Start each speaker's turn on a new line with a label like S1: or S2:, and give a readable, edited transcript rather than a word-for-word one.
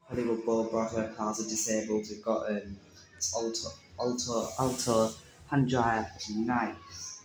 S1: Hollywood Bowl, Broadway, Plaza, disabled. We've got it's Alto, hand dryer, nice.